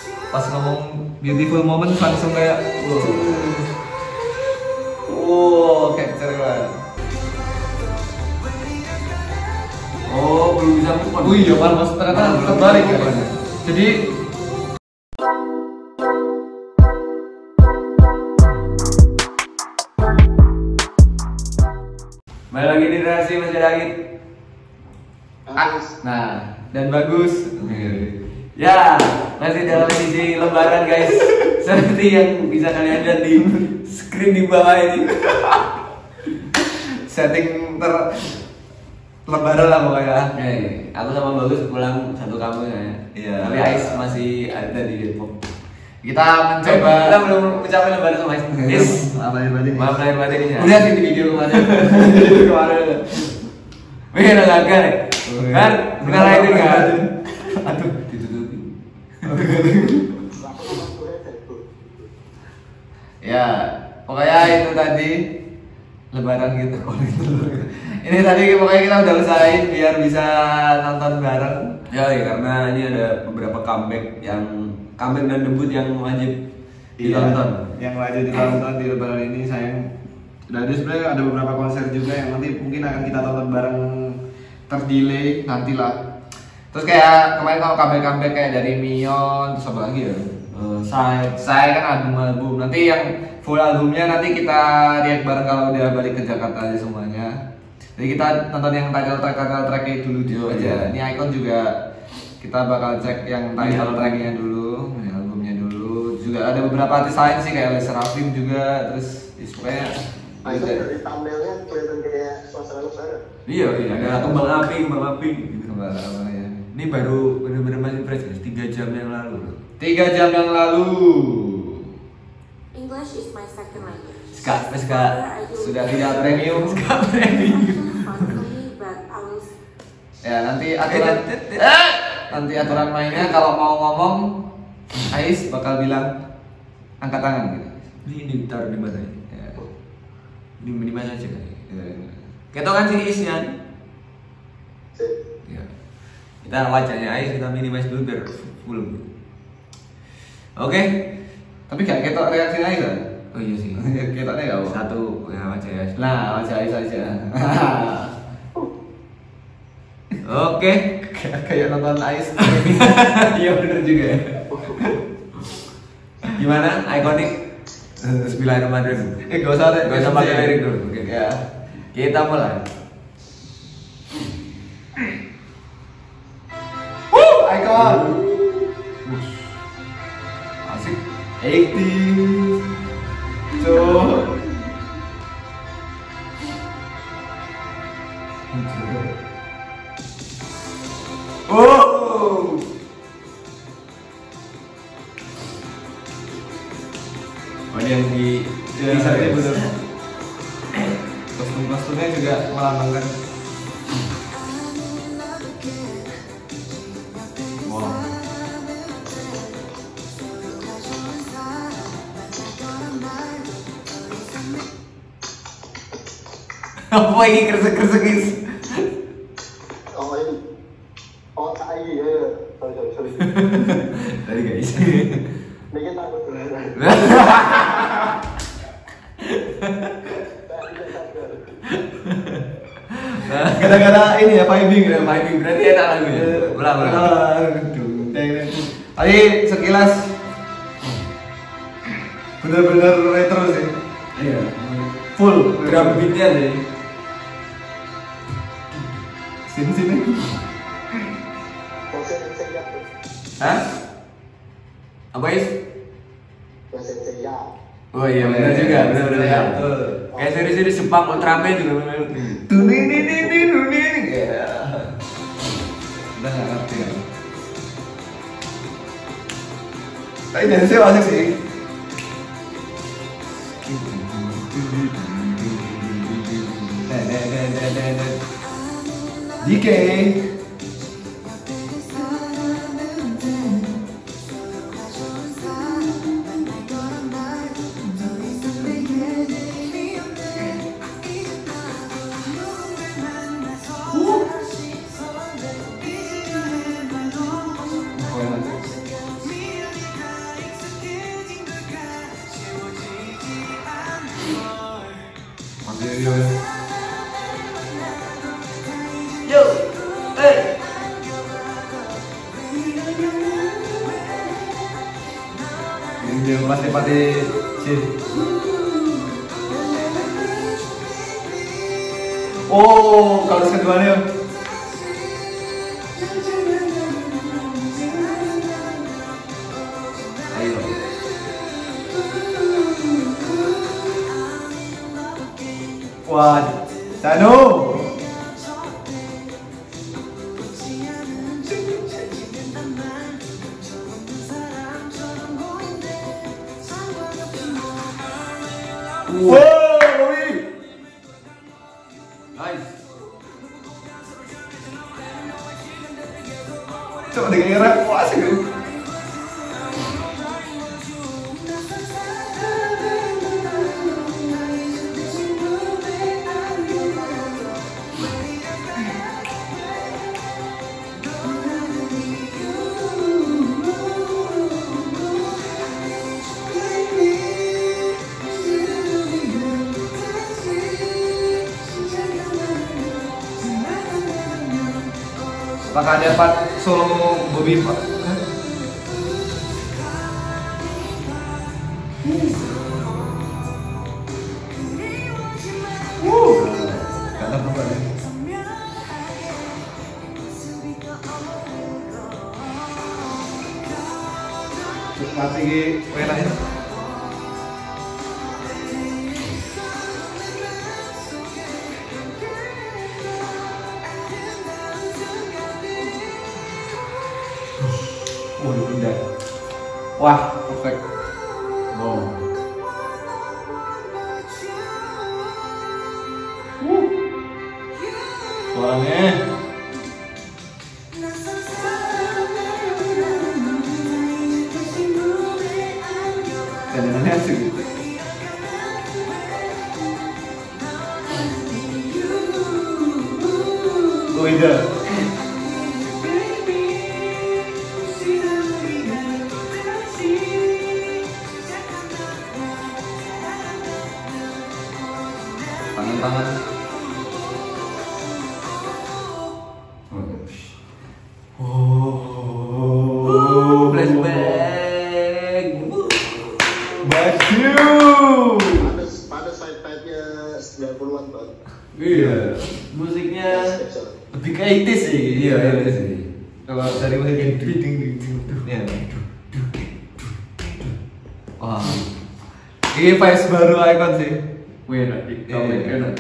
pas ngomong beautiful moment langsung kayak wow, capture banget. Oh, belum bisa move on. Oh iya, mas ternyata terbalik ya. Jadi balik lagi di Relasi Masih Dagit. nah, dan bagus. Ya, masih dalam edisi Lebaran guys. Seperti yang bisa kalian lihat di screen di bawah ini. Setting Lebaran lah pokoknya. Aku sama Bagus pulang satu kampung ya. Iya. Tapi Ais masih ada di Depok. Kita mencoba. Kita belum ucapin Lebaran sama Ais. Is, maaf lahir batinnya. Udah sih di video kemarin. Wih, udah gagal ya? Kan, bukan lain kan? Aduh, ditutupi. Ya, pokoknya itu tadi Lebaran gitu. Ini tadi pokoknya kita udah usahain biar bisa nonton bareng. Ya, karena ini ada beberapa comeback dan debut yang wajib ditonton. Yang wajib ditonton di Lebaran ini sayang. Dan ada sebenarnya ada beberapa konser juga yang nanti mungkin akan kita tonton bareng terdelay nantilah. Terus kayak kemarin kalau comeback kayak dari Mion, terus apa lagi ya? Saya kan album. Nanti yang full albumnya nanti kita react bareng kalau udah balik ke Jakarta aja semuanya. Jadi kita nonton yang title tracknya dulu aja. Ini Icon juga kita bakal cek yang title tracknya dulu, albumnya dulu. Juga ada beberapa artis lain sih kayak Les Rafim juga. Terus pokoknya itu dari thumbnailnya kelihatan kayak suasana Lebaran. Iya, ada kembang api gitu. Kembali apa ya? Ini baru bener-bener masih fresh guys, 3 jam yang lalu. 3 jam yang lalu. English is my second language. Ska. Sudah tidak premium. Ya nanti aturan mainnya kalau mau ngomong Ais bakal bilang angkat tangan gitu. Ini taruh di mana ya? Di mana aja kan? Kita kan sini isnya. Ya. Kita wajahnya Ais kita minimize dulu biar full. Oke. Tapi gak ketok reaksi Ais kan? Oh iya sih. Ketoknya gak apa? Satu ya wajah Ais. Nah, wajah Ais aja. Oke. Kayak nonton Ais. Iya bener juga ya. Gimana? Iconic. Bismillahirrahmanirrahim. Gak usah pakai lirik dulu. Oke. Ya. Kita mulai. Icon. Asik. 80s. Tuh. Oh. Ini yang di Bisa ini bener. Kostum-kostumnya juga melambangkan. Wow. Apa ini kresek-kresek is? Oh ini. Oh tai ya. Sorry. Tadi guys. Bikin takut beneran. Gara-gara ini ya vibing ya. Berarti enak lagunya. Ulang. Tadi sekilas bener-bener retro sih. Iya. Full Drum beatnya deh. Sini. Sensei ya. Hah? Apa is? Sensei ya. Oh iya benar juga, benar. Ya. Kayak seri-seri Jepang Ultraman juga benar. Tuni. Ya. Udah nggak ngerti ya. Tapi dance-nya asik sih. DK. Iya. Yo, hey. Ini dia pasti sih. Oh, kalau keduanya. Ayo. Wah, Danu. Wow, Bobby. Nice. Coba dengerin rap, wah asik. Apakah ada part solo Bobby Pak? Gak tahu apa ya. Mati enak ya. Udah. Wah, perfect. Wow. Suaranya. Dandanannya asik gitu. Oh iya. Tangan-tangan. Oh, Flashback. Baju. Pada side-nya 90-an Bang. Iya. Musiknya lebih ke 80s sih. Iya, itu sih. Kalau dari musik yang ding ya. Wah. Ini vibes baru Icon sih. Wih, enak. Enak.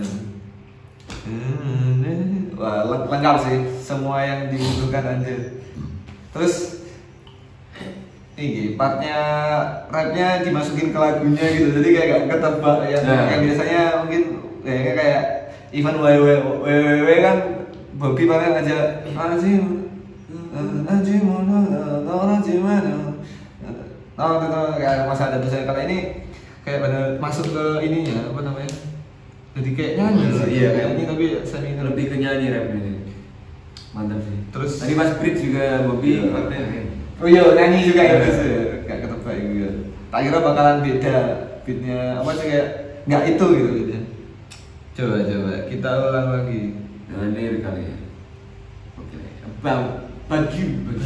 Wah, lengkap sih. Semua yang dibutuhkan anjir. Terus ini partnya rapnya dimasukin ke lagunya gitu, jadi kayak gak ketebak ya. Yang biasanya mungkin kayak even WWW kan Bobby paling aja kayak masa ada tulisannya. Kalau ini kayak pada masuk ke ininya apa namanya, jadi kayak nyanyi sih. Iya, kayak nyanyi tapi semi Lebih ke nyanyi rap ini. Mantap sih. Terus Tadi Mas Brit juga Bobby Iya. partnya. oh iya nyanyi juga ya, Iya. terus ya kayak ketebak gitu. Tak kira bakalan beda beatnya apa sih, kayak nggak itu gitu gitu. Coba kita ulang lagi. Dengan lirik kali ya. Oke. Baju.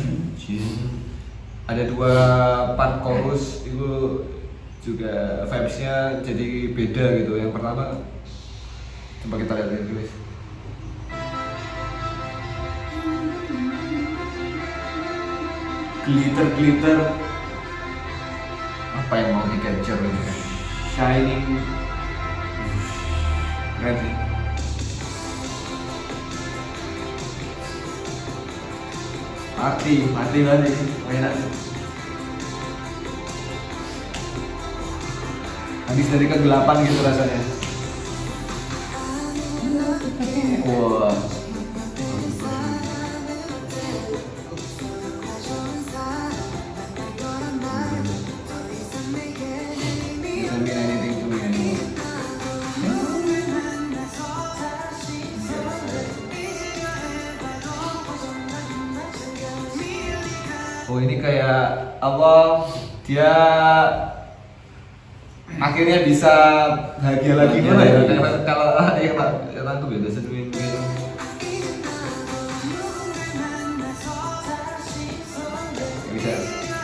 Ada 2 part chorus itu juga vibes-nya jadi beda gitu. Yang pertama coba kita lihat dulu guys. Glitter Apa yang mau di capture gitu kan? shining. Keren sih. Mati banget sih. Enak sih. Habis dari kegelapan gitu rasanya. Wah. Doesn't mean anything to me anymore. Oh ini kayak apa? Dia akhirnya bisa bahagia lagi gimana ya? Kalau yang aku beda sedih gitu. Bisa.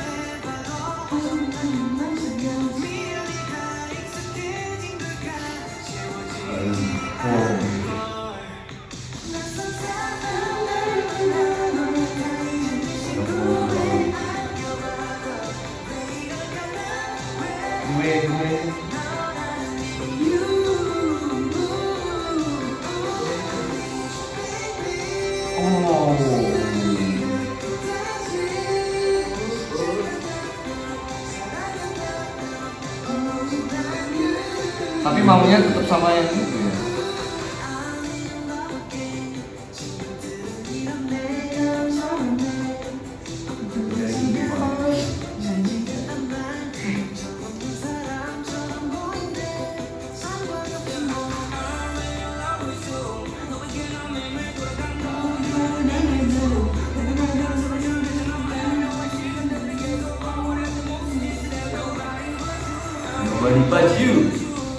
Tapi maunya tetap sama yang itu ya. Nobody but you.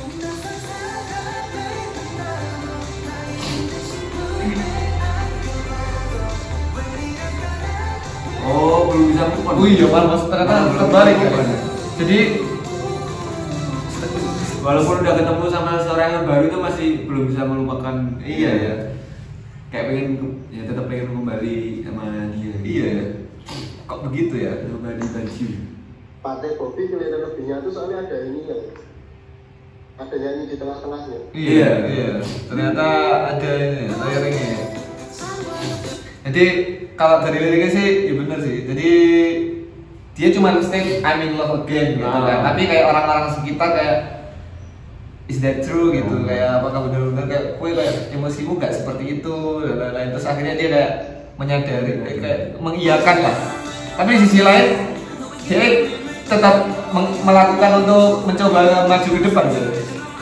Oh, belum bisa move on. Oh iya, Mas ternyata terbalik ya. Jadi Walaupun udah ketemu sama seorang yang baru itu masih belum bisa melupakan. iya ya. Kayak pengen ya tetap pengen kembali sama dia. Iya ya. Kok begitu ya? Nobody but you. Partai Bobby kelihatan lebih nyatu soalnya ada ini ya. Ada nyanyi di tengah-tengahnya. Iya, iya. Ternyata ada ini layering-nya. Jadi kalau dari liriknya sih, ya bener sih. Jadi dia cuma state I'm in love again gitu kan. Tapi kayak orang-orang sekitar kayak is that true gitu. Kayak apakah benar-benar kayak kue kayak emosimu nggak seperti itu dan lain-lain. Terus akhirnya dia kayak menyadari kayak mengiyakan lah. Tapi di sisi lain dia tetap melakukan untuk mencoba maju ke depan gitu.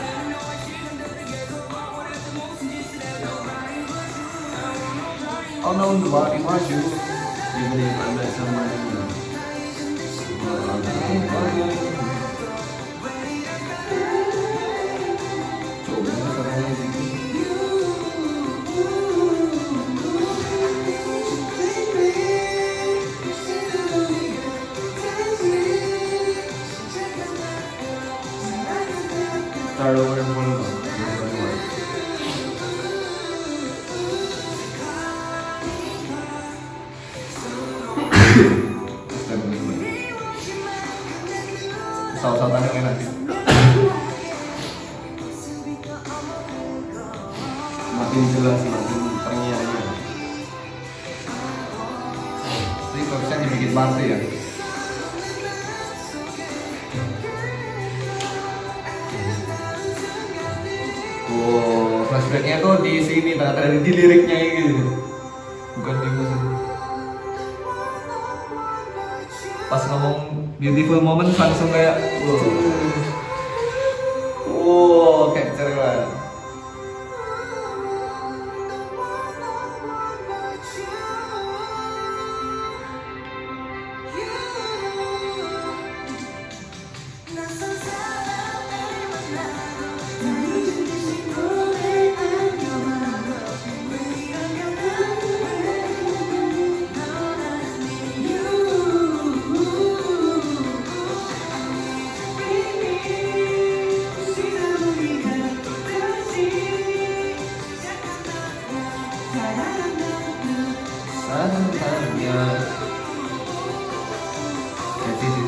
Oh no, nobody wants you. Even if I met someone new. Coba caranya gitu. Start over and follow up. Saus-sausannya enak sih. Makin jelas, makin terngiang. Ini bagusnya dibikin party ya. Wow, flashbacknya tuh di sini, ternyata di liriknya gitu. Bukan di musik. Pas ngomong beautiful moment langsung kayak wow, capture banget. Sananya jadi sih.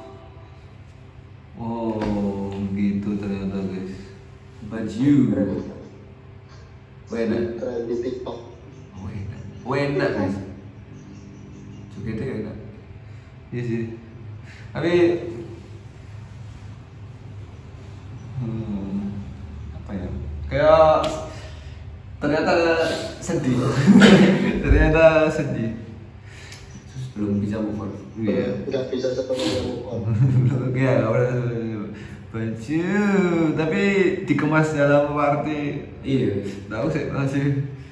Oh gitu ternyata guys. But you. Wena. Tren di TikTok. Wena guys. Jogetnya enak. Iya sih. Tapi apa ya? Kayak ternyata sedih. Ternyata sedih. Belum bisa move on. Iya. Nggak bisa sepenuhnya move on. Ya, baju, tapi dikemas dalam arti Iya. tahu sih masih.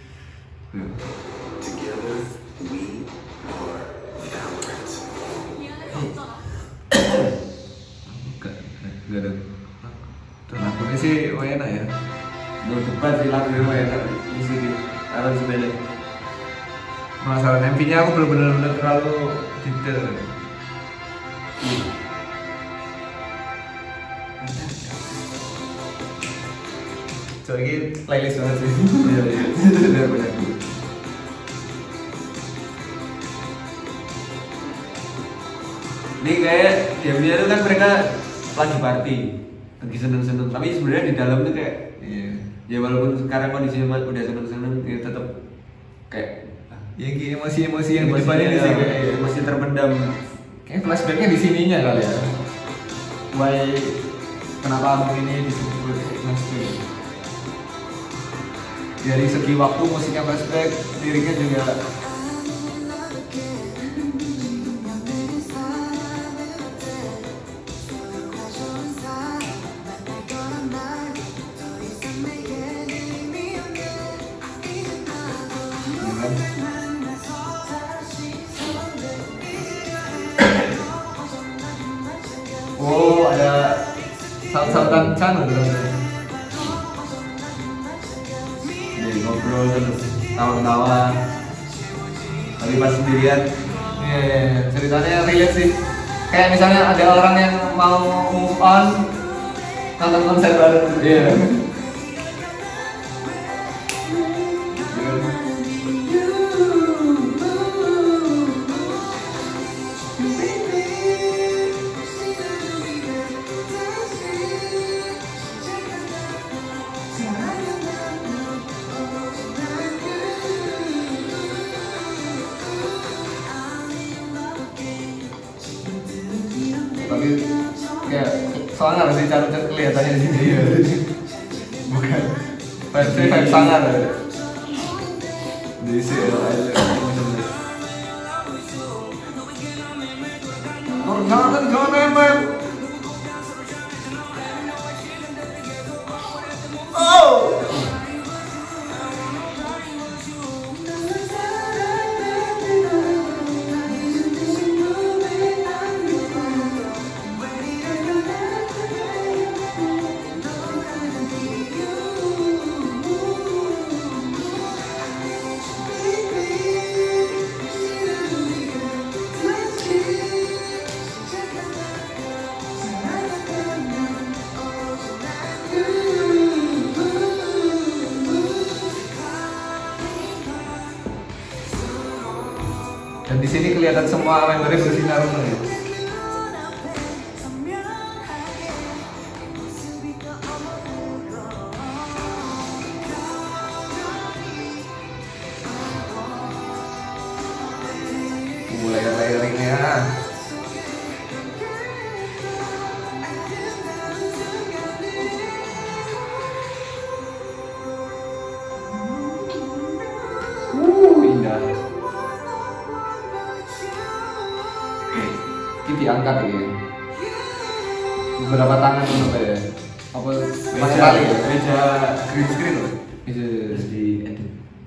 Together, we are Valorant. Gak ada. Ini sih enak ya. No debat sih lagu yang enak musik Alan Sebele. Masalah MV-nya aku belum bener-bener terlalu detail. So ini playlist banget sih. Iya iya. Benar. Ini kayak diamnya itu kan mereka lagi party, lagi seneng-seneng. Tapi sebenarnya di dalam tuh kayak Iya. ya walaupun sekarang kondisinya udah seneng-seneng, ya tetap kayak Ya emosi-emosi yang di depannya di sini kayak masih terpendam. kayak flashbacknya di sininya kali ya. Why kenapa album ini disebut flashback? Dari segi waktu musiknya flashback, liriknya juga oh ada saut-sautan channel dong. Jadi ngobrol terus tawa-tawa. Tapi pas sendirian, Iya, ceritanya relate sih. Kayak misalnya ada orang yang mau move on, nonton konser bareng. iya. Tapi kayak sangar sih cara kelihatannya di sini. Iya. Bukan. Vibe sangar. Di sini Jordan, man. Oh. Dan di sini kelihatan semua membernya bersinar penuh ya. Layer-layeringnya. Indah. Ini diangkat ya. Beberapa tangan dulu ya. Apa Meja kali ya? meja green screen loh. Bisa Terus di edit.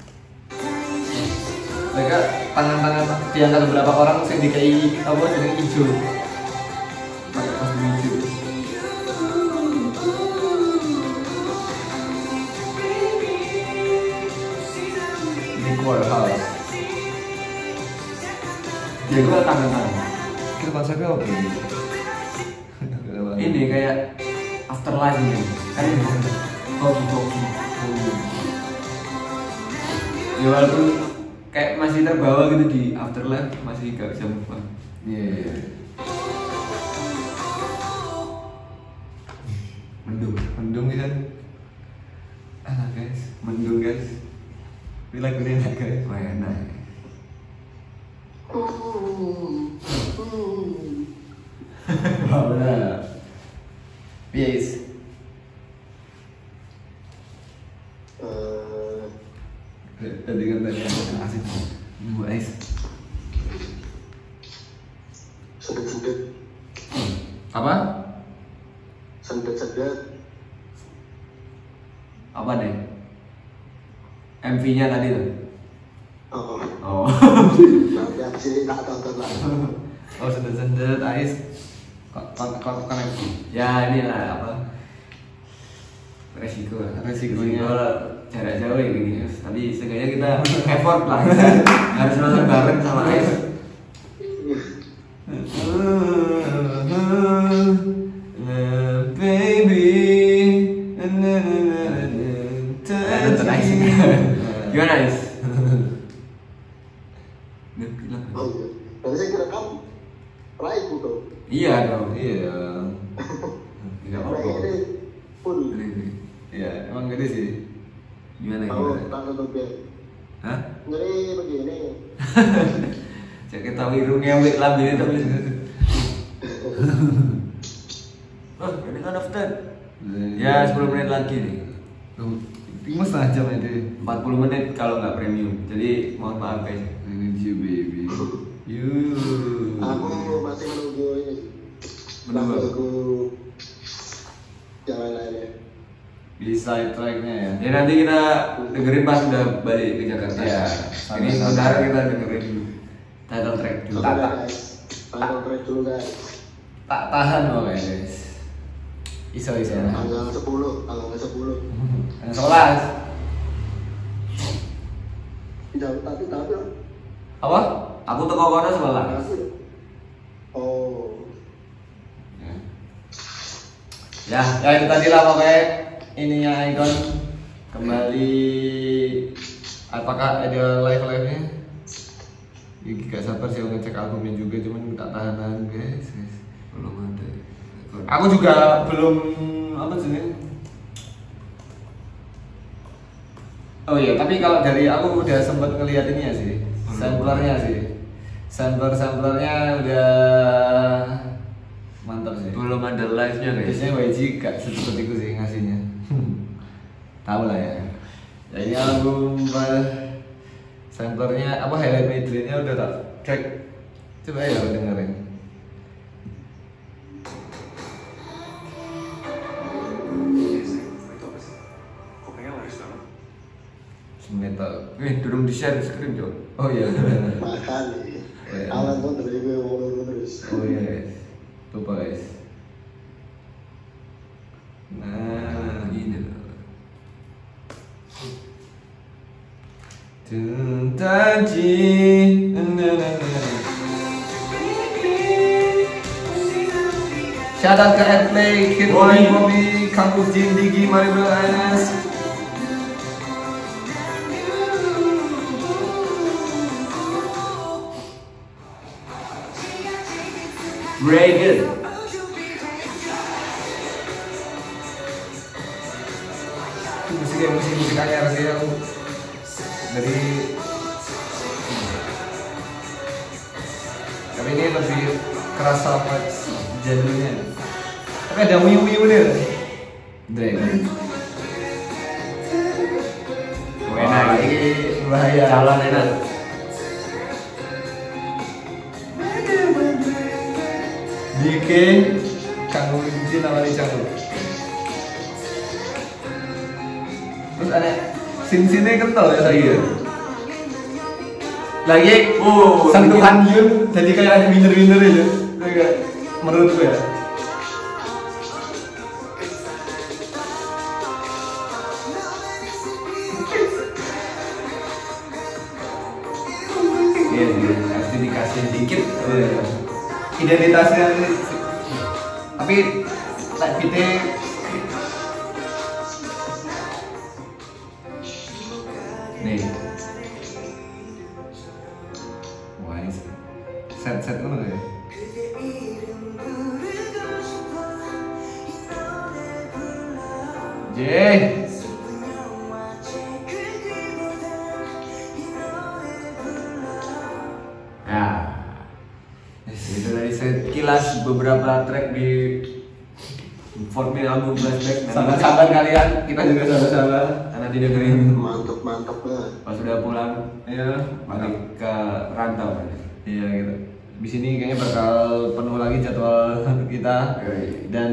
mereka tangan-tangan diangkat beberapa orang sing dikai apa jenenge hijau. Pakai kostum hijau. Ini Core House. Dia gua tangan-tangan. Kira konsepnya apa ini? Ini kayak afterlife ini. Kan hoki-hoki. Ya walaupun kayak masih terbawa gitu di afterlife, masih gak bisa move on. Iya. Mendung kan? Enak guys, Mendung guys. ini lagunya enak guys. Wah enak. Wow, benar. Yes. Tadi kan tadi asik. Guys. Sedikit-sedikit, Apa? sedikit-sedikit. Apa deh? MV-nya tadi tuh. Oh, Oh. nanti abis ini tak tonton lagi. Oh, sendet-sendet, ais. Kok connect. Ya inilah apa? resiko lah. Resikonya. Resiko lah, jarak jauh ya gini. Tapi seenggaknya kita effort lah. Harus nonton bareng sama Ais. Baby. Nonton Ais. Gimana Ais? Oh iya. Nanti saya kira kamu raih dong. Iya dong. Iya. Tidak Nah, apa-apa. ini full. Iya, emang gede sih. Gimana Tahu gimana? tak nonton biar. Hah? Ngeri begini. Cek kita wiru ngewek lah ini tapi. Oh, ini kan after. Ya 10 menit lagi nih. Timus setengah jam itu. 40 menit kalau nggak premium. Jadi mohon maaf guys. Ini you baby. You. Aku masih menunggu ini. Menunggu apa? Menunggu jalan lainnya. Di side tracknya ya. Ya nanti kita dengerin pas udah balik ke Jakarta. Iya. Ini sementara kita dengerin title track dulu. Oke guys. Final track dulu guys. Tak tahan loh guys. Iso. Tanggal 10, tanggal 10. Yang 11. Tapi Apa? Aku teko kono 11. Oh. Ya, Ya itu tadi lah pokoknya ininya Icon kembali. Apakah ada live-nya? Gigi gak sabar sih ngecek albumnya juga, cuman tak tahan guys. belum ada. Aku juga belum apa sih? Oh iya, tapi kalau dari aku udah sempat ngeliat ini ya sih, samplernya sih, samplernya udah mantap sih. Belum ada live-nya guys. Biasanya YG gak secepat itu sih ngasihnya. Tahu lah ya. Ya ini album samplernya apa highlight medley-nya udah tak cek. Coba ya dengerin. Metal. Durung di-share screen, Cok. Oh iya. Makan nih. Alan pun terus gue ngomong terus. Oh iya guys. Lupa guys. Nah, Ini loh. Tuntaji. Shout out ke Airplay, Kid Boy. Bobby, Kampus Jin, Digi, Maribel Anas. Reagan. Musik anyar sih aku dari tapi ini lebih kerasa jadulnya. Tapi ada wiu-wiu deh. Dragon. Enak. Ini bahaya. Calon enak. Bikin kanggo kunci namanya canggung. Terus ada sin-sinnya kental ya saya. Iya. Lagi sentuhan Yun jadi kayak winner-winner ya. Kayak menurut gue ya. Iya sih, pasti dikasih dikit. Identitasnya ini. Tapi tak kita Nih. wah ini set mana ya? Jeh. Nah, itu dari sekilas beberapa track di Formula album Flashback. Sabar-sabar kalian, kita juga sabar-sabar. Karena didengerin Mantep banget. pas sudah pulang, Iya, balik ke rantau. iya gitu. Di sini kayaknya bakal penuh lagi jadwal kita Yoi. dan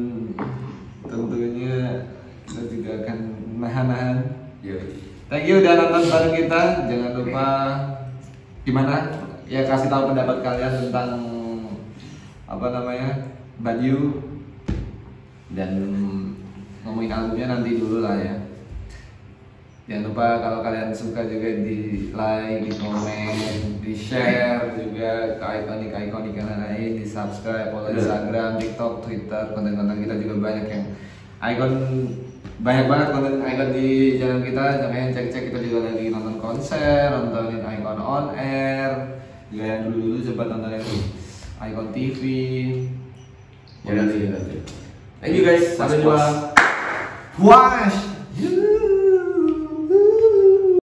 tentunya kita juga akan nahan-nahan. Yoi. Thank you udah nonton bareng kita. Jangan lupa gimana ya kasih tahu pendapat kalian tentang apa namanya Badu dan ngomongin albumnya nanti dulu lah ya. Jangan lupa kalau kalian suka juga di like, di komen, di share juga ke ikonik yang lain, di subscribe, follow Instagram, TikTok, Twitter, konten-konten kita juga banyak yang banyak banget konten ikon di channel kita. Jangan cek kita juga lagi nonton konser, nontonin Icon on air, juga yang dulu sempat nontonin Icon TV. Ya nanti. Thank you guys, sampai jumpa. Puas.